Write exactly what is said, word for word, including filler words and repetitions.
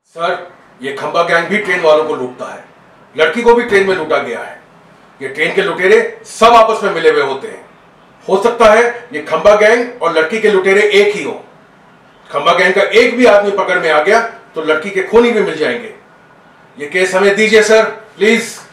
Sir, ये खंबा gang भी ट्रेन वालों को लूटता है। लड़की को भी ट्रेन में लूटा गया है। ये ट्रेन के लुटेरे सब आपस में मिले हुए होते हैं। हो सकता है ये खंबा गैंग और लड़की के लुटेरे एक ही हो। खंबा गैंग का एक भी आदमी पकड़ में आ गया तो लड़की के खूनी भी मिल जाएंगे। ये केस हमें दीजिए सर, प्लीज।